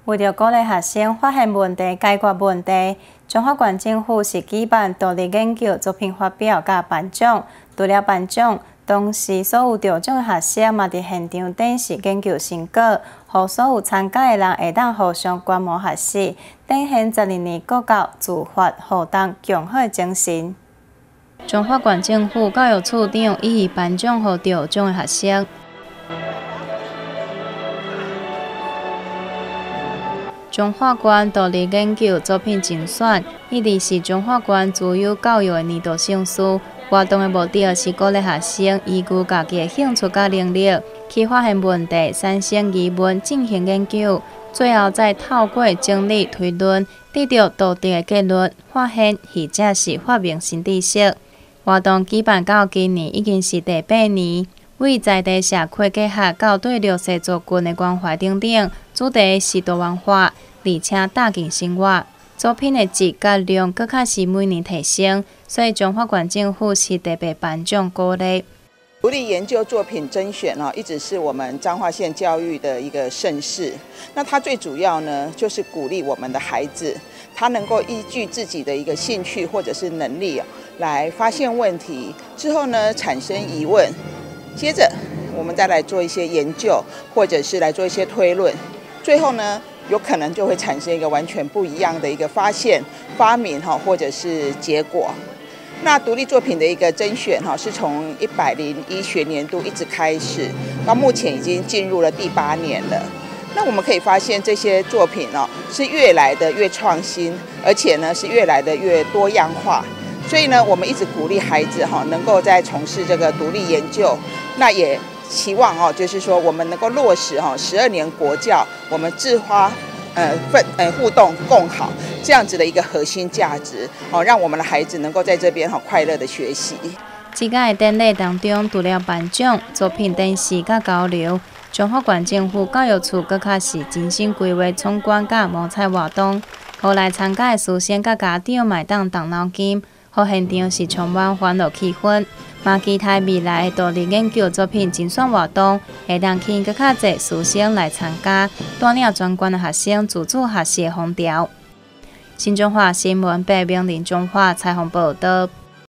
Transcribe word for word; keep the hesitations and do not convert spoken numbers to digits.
为着鼓励学生发现问题、解决问题，中华县政府是举办独立研究作品发表甲颁奖。除了颁奖，当时所有得奖学生嘛伫现场展示研究成果，互所有参加的人会当互相观摩学习，展现十二年国教自发互动共好的精神。中华县政府教育处长予以颁奖予得奖的学生。中华县独立研究作品竞选一直是中华县自由教育的年度盛事。活动的目的是鼓励学生依据家己的兴趣甲能力，去发现问题、产生疑问、进行研究，最后再透过整理推论，得到独特的结论，发现或者是发明新知识。活动举办到今年已经是第八年，为在地社会结合到对弱势族群的关怀等等，主题是多元化，而且大众生活。作品的质甲量搁较是每年提升，所以中华县政府是特别颁奖鼓励。 独立研究作品甄选哦，一直是我们彰化县教育的一个盛事。那它最主要呢，就是鼓励我们的孩子，他能够依据自己的一个兴趣或者是能力来发现问题，之后呢产生疑问，接着我们再来做一些研究，或者是来做一些推论，最后呢，有可能就会产生一个完全不一样的一个发现、发明哈，或者是结果。那独立作品的一个甄选哈，是从一百零一学年度一直开始，到目前已经进入了第八年了。那我们可以发现，这些作品哦是越来的越创新，而且呢是越来的越多样化。所以呢，我们一直鼓励孩子哈，能够在从事这个独立研究，那也期望哦，就是说我们能够落实哈十二年国教，我们自发呃奋呃互动共好这样子的一个核心价值哦，让我们的孩子能够在这边哈快乐的学习。 即届的典礼当中，除了颁奖、作品展示甲交流，中华县政府教育处搁较是精心规划闯关甲摸彩活动，互来参加的师生甲家长嘛当动脑筋，互现场是充满欢乐气氛。嘛期待未来的独立研究作品竞选活动，会当吸引更较侪师生来参加，带领全县的学生自主学习的风潮。新中华新闻八名林中华采访报道。